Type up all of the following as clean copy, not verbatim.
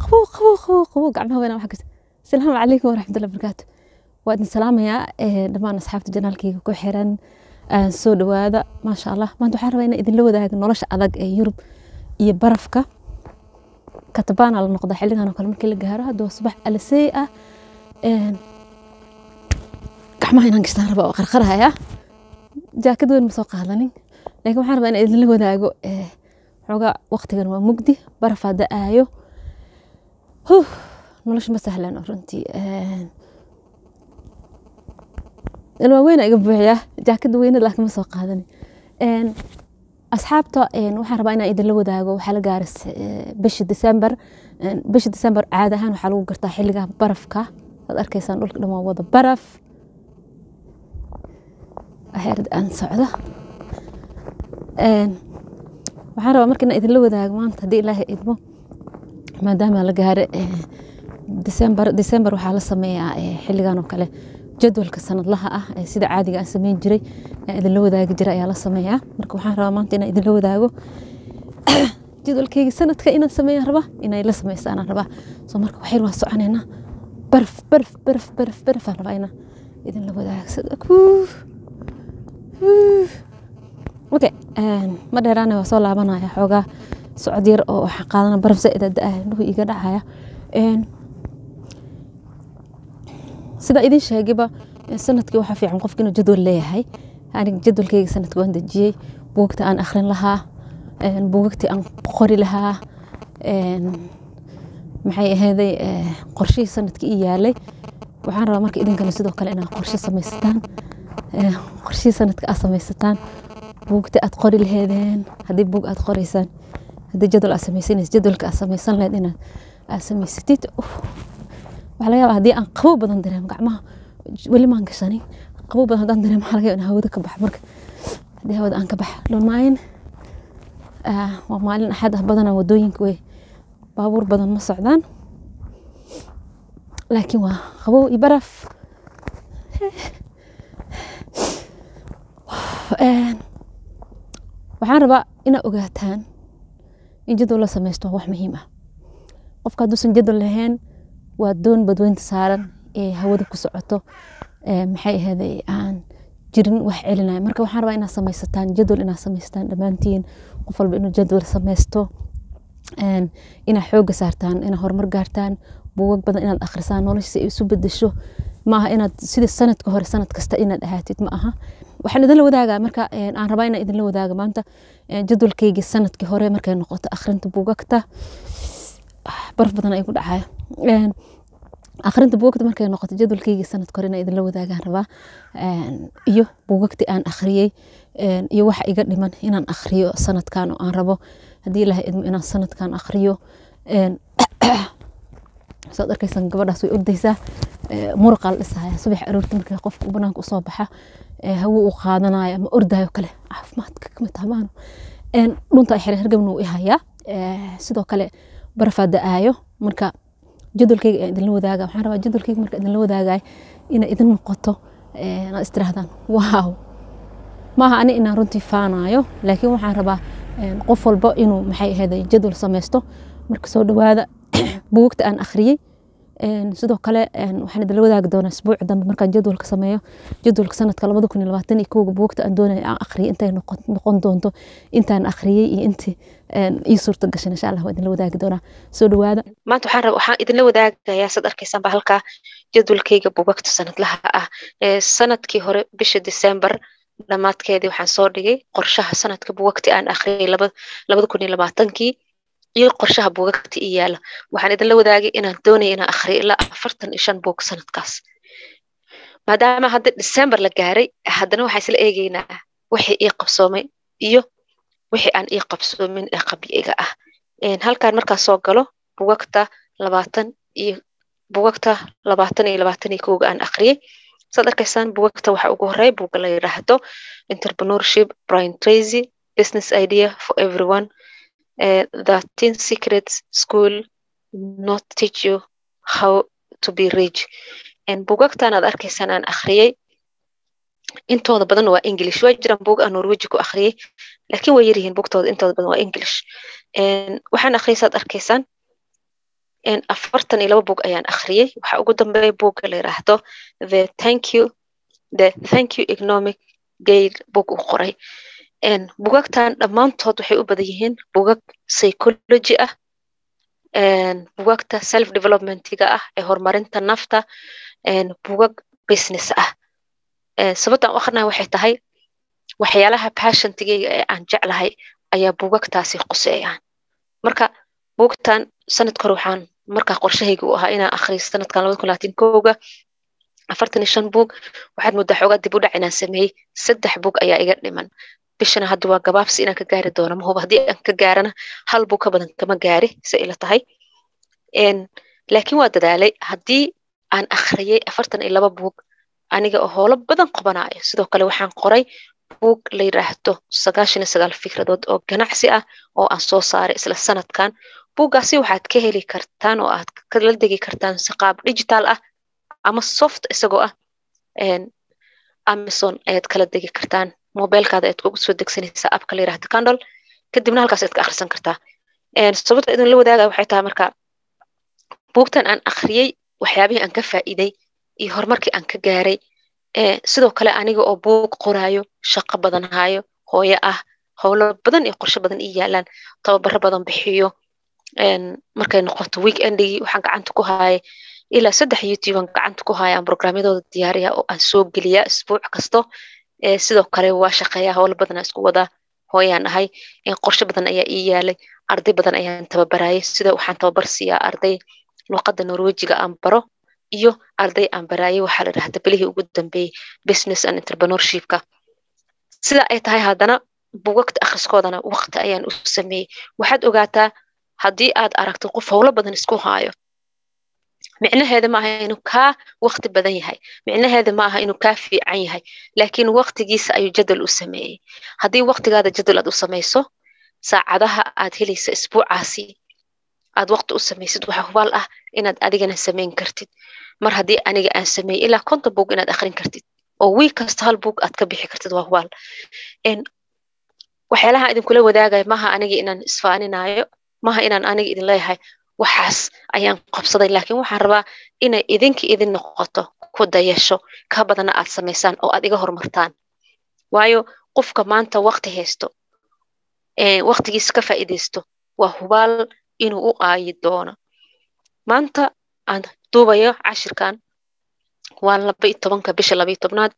خو قعمها وين وحكت السلام عليكم ورحمة الله وبركاته وأدن سلام يا دمان أصحاب جنالكي كو حيران soo dhawaada ma sha Allah maanta waxaan rabaa inaan idin la wadaago nolosha adag ee Yurub iyo barafka katabana la noqdo xilligan oo kale markii la gaaro hadoo subax alasay ah gacmaha inaan gashtaan rabaa oo qarqaraya jaakad weyn ma soo qaadanin laakiin waxaan rabaa inaan idin la wadaago xogaa waqtigan waa mugdi baraf da'ayo nolosha ma sahlan runtii الواوين أجيب بيها جاكد وين لكن ما سوق هذا أصحابته waxaan rabaa inaan idin la wadaago waxa la gaaris bish December caadi ahaan waxa lagu gartaa xilliga barafka ad arkaysaan dhulka dhamaan wada baraf ahirad aan socdo waxaan rabaa markii idin la wadaago maanta hadii Ilaahay idmo maadaama la gaaray December waxa la sameeyaa xilligan oo kale jadwalka sanadlaha ah sida caadiga aan sameyn jiray idin la wadaagi jiray ayaa la sameeyaa marka waxaan rabaa maanta inaan idin la wadaago jadwalkayga sanadka inaan sameeyo rabaa inay la sameysaan rabaa soo marka waxay waa soconeena barf rabaa inaan idin la wadaago okay ma dheeraana waa soo laabanaya xogaa socod yar oo waxa qaadana barf zaid ah inuu iga dhacaya sida idin sheegayba sanadkii waxa fiican qofka inuu jadwal leeyahay aniga jadwalkayga sanadkii waan dajiyay buugta aan akhrin lahaa buugta aan qori lahaa maxay ahaday qorshihii sanadkii yaalay waxaan rabaa marka idinkana sidoo kale inaad qorshe sameystaan qorshihii sanadka aad sameystaan buugta aad qori lahaydeen hadii buug aad qoraysaan hadii jadwal aad sameysanays jadwalka aad sameysan lahayd inaad sameysatid waxa laga yaabaa hadii aan qabow badan dareemo gacmaha wali maan gashanin qabow badan hadaan dareemo waxa laga yaabaa in hawada ka baxo marka hadii hawada aan ka baxo lumayn waa maalin axad ah badan wadooyinka way baabuur badan ma socdaan laakiin waa qabow iyo baraf waxaan rabaa inaad ogaataan in jadwal la sameysto wax muhiim ah qofka haduusan jadwal lahayn waa doon badweynta saaran ee hawada ku socoto maxay ahaday aan jirin wax celinay marka waxaan rabaa inaad sameysataan jadwal inaad sameystaan dhamaantiin qof walba inuu jadwal sameysto ina xoog saartaan ina horumar gaartaan buugag badan inaad akhrisaan nolosha isu bedesho maaha inaad sida sanadka hore sanad kasta inaad ahaatid ma aha waxaan idin la wadaagaa marka aan rabaa inaan idin la wadaago maanta jadwalkayga sanadkii hore markay noqoto akhrinta buugagta barf badan ay ku dhacay akhrinta buugta markay noqoto jadwalkayga sanad korina idin la wadaagaan rabaa iyo buugagti aan akhriyay iyo waxa iga dhiman inaan akhriyo sanadkan oo aan rabo hadii Ilaahay idmo inaan sanadkan akhriyo soo arkaysan gabadhaas way ordaysaa muruqa la dhisaya subax aroortii markay qofku banaanka u soo baxa hawo u qaadanayo ama ordayo kale caafimaadka kama taamaano dhunta ay xiriir hargabna u ihaya sidoo kale barafada aayo marka jadwalkayga idin la wadaaga waxaan rabaa jadwalkayga marka idin la wadaagay ina idin noqoto na istiraahdan waaw maaha ani inaan runtii faanayo laakiin waxaan rabaa qof walba inuu maxay ahaday jadwal sameysto marka soo dhawaada buugta aan akhriyay sidoo kale waxaan idin la wadaagi doonaa isbuuc dambe markaan jadwalka sameeyo jadwalka sanadka 2021 buugta aan doonay aan akhriyo intay noqon doonto intaan akhriyay iyo intii ii suurta gashay insha Allah idin la wadaagi doonaa soo dhawaada maanta waxaan idin la wadaagayaa sad arkaysan ba halka jadwalkayga buugagta sanadlaha ah sanadkii hore bisha December dhamaadkeedii waxaan soo dhigay qorshaha sanadka buugagta aan akhriyay 2020 iyo qorshaha buugagta iyaala waxaan idin la wadaagay inaan doonayo inaan akhriyo ilaa 45 buug sanadkaas maadaama hadda December la gaaray haddana waxaan isla eegaynaa wixii ii qabsoomay iyo wixii aan ii qabsoomin ee qabiiga ah halkaan markaan soo galo buugagta 20 iyo 21 aan akhriyay sad arkaysaan buugagta waxa ugu horeey buugga la yiraahdo Entrepreneurship Brian Tracy Business Idea for Everyone the 10 Secrets School Not Teach You How to Be Rich buugagtan aad arkaysaan aan akhriyay intooda badan waa English way jiraan buug aan Norweji ku akhriyay laakiin way yirihiin buugtooda intooda badan waa English waxaan akhriyaad arkaysaan afartan iyo laba buug ayaan akhriyey. Waxaa ugu dambeeya buugga la yiraahdo the thank you economic gain buug uu qoray. Buugagtan dhammaantood waxay u badan yihiin buugag psychology ah, buugagta self developmentiga ah ee horumarinta nafta, buugag business ah. Sababta aan u akhrinayo waxay tahay waxyaalaha passiontigayga ee aan jeclahay ayaa buugagtaasi quseeyaan. Marka buugtan sanadka hore waxaan markaa qorshahayga u ahaa inaan akhriyo sanadkan 2021 45 buug. waxaad moodaa xoogaa dib u dhac inaan sameeyey 3 buug ayaa iga dhiman. bishana hadda waa gabaabsi inaan ka gaari doono, ma hubo haddii aan ka gaarana 1 buug ka badan kama gaari si ila tahay. laakiin waa dadaalay. haddii aan akhriyey 42 buug aniga oo howlo badan qabanayo, sidoo kale waxaan qoray buug la yiraahdo 99 fikradood oo ganacsi ah oo aan soo saaray isla sanadkan. buuggaasi waxaad ka heli kartaan oo aad kala degi kartaan si qaab digital ah ama soft isagoo ah. Amazon ayaad kala degi kartaan, mobilkaada aad ugu soo degsanaysaa appka la yiraahdo Kindle, kadibna halkaas aad ka akhrisan kartaa. sababta idin la wadaaga waxay tahay marka buugtan aan akhriyey waxyaabihii aan ka faa'iiday iyo horumarkii aan ka gaaray. sidoo kale aniga oo buug qoraayo, shaqo badan hayo, hooyo ah, howlo badan iyo qorshe badan ii yaalaan, tababaro badan bixiyo. markay noqoto weekendigi waxaan gacanta ku hayay ilaa 3 YouTube aan gacanta ku hayaan programyadooda diyaariya oo aan soo geliya isbuuc kasto. sidoo kale waa shaqeeyaa, howlo badan isku wadaa, hooyaan ahay. qorshe badan ayaa ii yaalay, arday badan ayaan tababarayay. sida waxaan tababar siiyaa arday luqadda Norwejiga aan baro iyo arday aan barayay waxaa la yiraahdaa bilihii ugu dambeeyay business and entrepreneurshipka. sida ay tahay haddana buugagta akhriskoodana waqti ayaan u sameeyey. waxaad ogaataa haddii aad aragto qof howlo badan isku hayo, micnaheeda ma aha inuu kaa waqti badan yahay, micnaheeda ma aha inuu kaa fiican yahay, laakiin waqtigiisa ayuu jadal u sameeyey. haddii waqtigaada jadal aad u samayso, saacadaha aad helaysa isbuucaasi aad waqti u samaysid, waxaa hubaal ah inaad adigana samayn kartid. mar haddii aniga aan sameeyey ilaa 50 buug inaad akhrin kartid oo wiil kasta 1 buug aad ka bixi kartid, waa hubaal. waxyaalaha idinkula wadaagaya maaha aniga inaan isfaaninayo, maaha inaan aniga idin leeyahay waxaas ayaan qabsaday, laakiin waxaan rabaa inay idin noqoto ku dayasho ka badana aad samaysaan oo aad iga horumartaan. waayo qofka maanta waqti haysto, waqtigiisa ka faa'iideysto, waa hubaal inuu u aayi doono. maanta aan duubayo cashirkan waa 12 bisha 12aad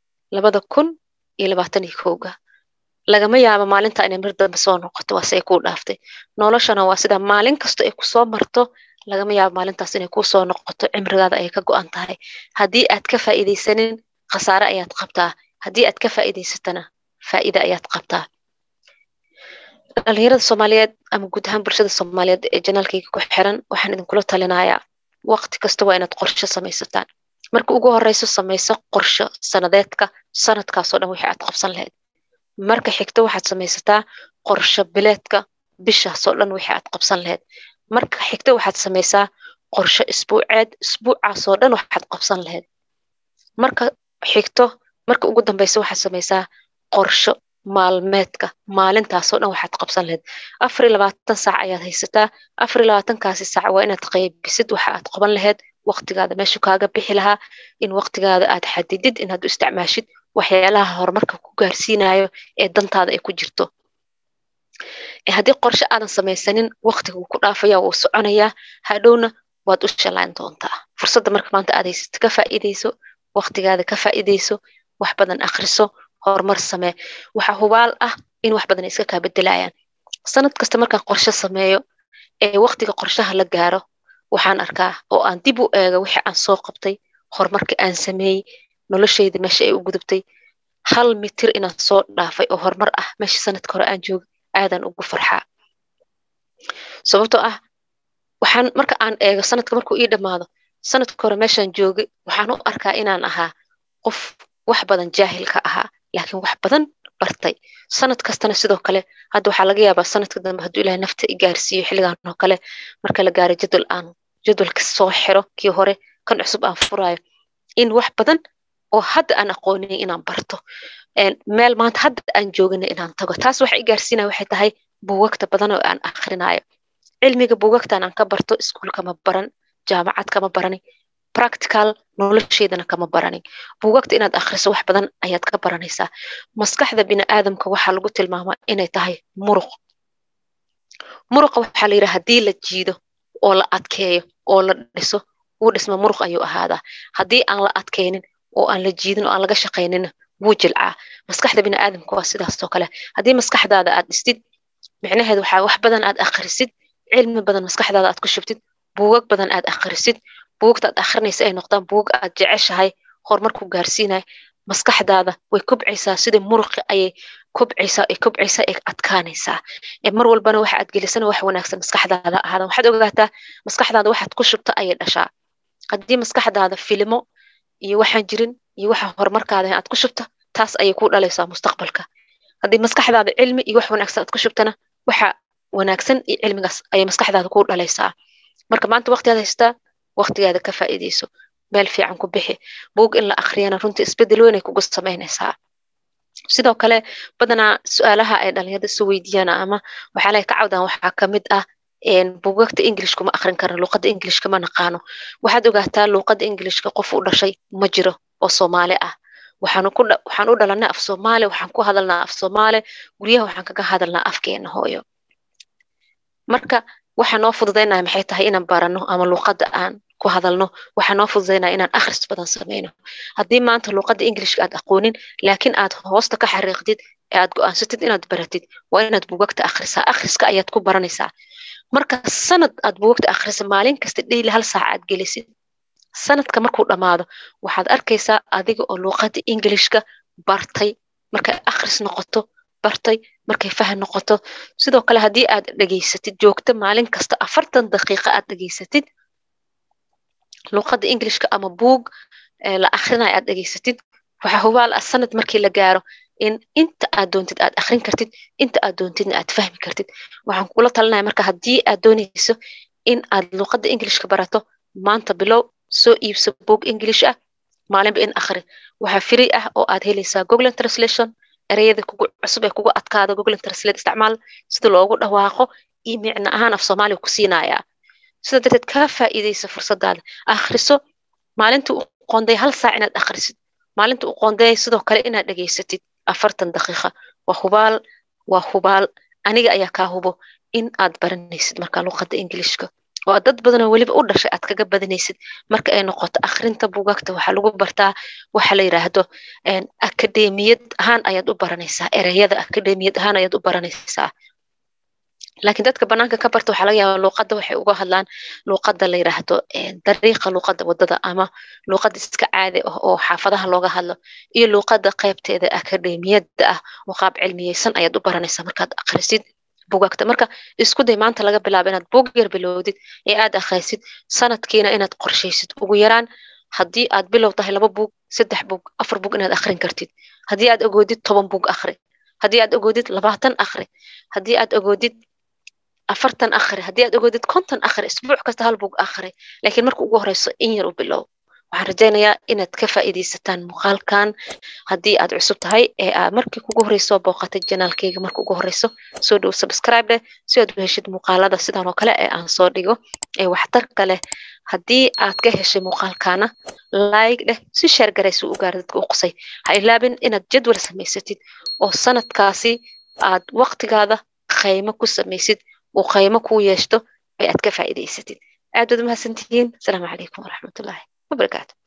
2021. lagama yaabo maalinta inay mar dambe soo noqoto, waa say ku dhaaftay. noloshana waa sida maalin kasta ay ku soo marto, lagama yaabo maalintaas inay ku soo noqoto. cimrigaada ay ka go'an tahay. haddii aad ka faa'iideysanin, khasaare ayaad qabtaa. haddii aad ka faa'iideysatana, faa'iido ayaad qabtaa. dhalinyarada Soomaaliyeed ama guud ahaan bulshada Soomaaliyeed ee janaalkayga ku xiran, waxaan idinkula talinayaa waqti kasta waa inaad qorshe samaysataan. marka ugu horeyso samayso qorshe sanadeedka, sanadkaas oo dhan wixii aad qabsan lahayd. marka xigta waxaad samaysataa qorshe bileedka, bishaas oo dhan wixii aad qabsan lahayd. marka xigta waxaad samaysaa qorshe isbuuceed, isbuucaas oo dhan waxaad qabsan lahayd. marka xigto, marka ugu dambeysa waxaad samaysaa qorshe maalmeedka, maalintaas oo dhan waxaad qabsan lahayd. 24 saac ayaad haysataa. 24kaasi saac waa inaad qaybisid waxa aad qaban lahayd, waqtigaada meesha kaaga bixi lahaa, in waqtigaada aad xadidid, inaad u isticmaashid waxyaalaha horumarka ku gaarsiinayo ee dantaada ay ku jirto. haddii qorshe aadan samaysanin, waqtiga wuu ku dhaafaya, wuu soconayaa, hadhowna waad u shalaan doontaa. fursadda marka maanta aad haysato ka faa'iideyso, waqtigaada ka faa'iideyso, wax badan akhriso, horumar samee. waxaa hubaal ah in wax badan iska kaa bedelayaan. sanad kasta markaan qorshe sameeyo ee waqtiga qorshaha la gaaro, waxaan arkaa oo aan dib u eego wixii aan soo qabtay, horumarkii aan sameeyey, noloshayda meesha ay u gudubtay. 1 mitir inaan soo dhaafay oo horumar ah meesha sanadka hore aan joogay, aadan ugu farxaa. sababtoo ah waxaan marka aan eego sanadka markuu ii dhamaado, sanadka hore meeshaan joogay waxaan u arkaa inaan ahaa qof wax badan jaahil ka ahaa, laakiin wax badan bartay. sanad kastana sidoo kale hadda waxaa laga yaabaa sanadka dambe hadduu ilaahay nafta i gaarsiiyo xilligan oo kale, marka la gaaro jadwalka soo xiro kii hore kan cusub aan furaayo, in wax badan oo hadda aan aqoonin inaan barto. meel maanta hadda aan joogina inaan tago. taas waxa i gaarsiinaya waxay tahay buugagta badan oo aan akhrinayo. cilmiga buugagtan aan ka barto iskuul kama baran jaamacad kama barani practical nolosheedana kama barani buugagta inaad akhriso wax badan ayaad ka baranaysaa maskaxda bini'aadamka waxaa lagu tilmaamaa inay tahay muruqa waxaa la yidhaha haddii la jiido oo la adkeeyo oo la dhiso wuu dhisma muruq ayuu ahaadaa haddii aan la adkaynin oo aan la jiidin oo aan laga shaqaynin wuu jilcaa maskaxda bini'aadamka waa sidaasoo kale haddii maskaxdaada aad dhistid micnaheedu waxaa wax badan aad akhrisid cilmi badan maskaxdaada aad ku shubtid buugag badan aad akhrisid buugta aad akhrinaysa ay noqdaan buug aad jeceshahay horumarku gaarsiinay maskaxdaada way kobcaysaa sidii muruqi ayay kobcaysaa ay adkaanaysaa mar walbana waxa aad gelisana wax wanaagsan maskaxdaada ahaada waxaad ogaataa maskaxdaada waxaad ku shubta ayay dhashaa haddii maskaxdaada filimo iyo waxaan jirin iyo waxa horumarkaada aad ku shubta taas ayay ku dhalaysaa mustaqbalka haddii maskaxdaada cilmi iyo wax wanaagsan aad ku shubtana waxa wanaagsan iyo cilmigaas ayay maskaxdaada ku dhalaysaa marka maanta waqtigaad haystaa waqtigaada ka faa'iideyso meel fiican ku bixi buug in la akhriyana runtii isbedel weyn ay kugu samaynaysaa sidoo kale badanaa su'aalaha ay dhalinyarada isu weydiiyaan ama waxaa lay ka cawdaan waxaa ka mid ah buugagta Englishka ma akhrin karno luqadda Englishka ma naqaano waxaad ogaataa luqadda Englishka qof u dhashay ma jiro oo Soomaali ah waxaan u dhalanay af Soomaali waxaan ku hadalnaa af Soomaali guryaha waxaan kaga hadalnaa afkeena hooyo marka waxaan noo fududeynaa maxay tahay inaan barano ama luqadda aan ku hadalno waxaan noo fududeynaa inaan akhris badan sameyno haddii maanta luqadda Englishka aad aqoonin laakiin aad hoosta ka xariiqdid ee aad go'aansatid inaad baratid waa inaad buugagta akhrisaa akhriska ayaad ku baranaysaa marka sanad aad buugagta akhrisa maalin kasta dhayli hal saac aad gelisid sanadka markuu dhamaado waxaad arkaysaa adiga oo luqadda Englishka bartay markay akhris noqoto bartay markay faham noqoto sidoo kale haddii aad dhageysatid joogto maalin kasta 40 daqiiqo aad dhageysatid luqadda Englishka ama buug la akhrinayo aad dhageysatid waxa hubaal sanad markii la gaaro in inta aad doontid aad akhrin kartid inta aad doontidna aad fahmi kartid waxaan kula talinayaa marka haddii aad doonayso in aad luqadda Englishka barato maanta bilow soo iibso buug English ah maalinba in akhri waxa free ah oo aad helaysaa Google Translation ereyada kugu cusub ee kugu adkaada Google Translate isticmaal sida loogu dhawaaqo micna ahaan af Soomaali ku siinayaa sida dadka ka faa'iideysa fursadaada akhriso maalinta u qoonday hal saac inaad akhrisid maalinta u qoonday sidoo kale inaad dhageysatid 40 daqiiqo waa hubaal aniga ayaa ka hubo in aad baranaysid marka luqadda Englishka oo dad badan oo waliba u dhashay aad kaga badanaysid marka ay noqoto akhrinta buugagta waxa lagu bartaa waxa la yiraahdo akademiyad ahaan ayaad u baranaysaa ereyada akademiyad ahaan ayaad u baranaysaa laakiin dadka banaanka ka barta waxa laga yaabaa luqadda waxay uga hadlaan luqadda la yiraahdo dariiqa luqadda wadada ama luqadda iska caadi ah oo xaafadaha looga hadlo iyo luqadda qaybteeda akademiyadda ah oo qaab cilmiyeysan ayaad u baranaysaa markaad akhrisid buugagta marka isku day maanta laga bilaabo inaad buug yar bilowdid ee aad akhrisid sanadkiina inaad qorshaysid ugu yaraan haddii aad bilow tahay 2 buug 3 buug 4 buug inaad akhrin kartid haddii aad ogoodid 10 buug akhri haddii aad ogoodid 20 akhri haddii aad ogoodid 40 akhri haddii aad ogoodid 50 akhri isbuuc kasta hal buug akhri laakiin marka ugu horeyso in yar u bilow waxaan rajaynayaa inaad ka faa'iideysataan muuqaalkan haddii aad cusub tahay ee aad markii kugu horeyso booqatay janaalkayga marka ugu horeyso soo dhow subscribe si aad u heshid muuqaalada sidan oo kale ee aan soo dhigo ee waxtarka leh haddii aad ka heshay muuqaalkana like si share garayso u gaar dadka u qosay ha ilaabin inaad jadwal samaysatid oo sanadkaasi aad waqtigaada qaymo ku samaysid oo qaymo ku yeeshto ay aad ka faa'iideysatid aad wada mahadsantihiin assalaamu calaykum waraxmatullaahi وبركاته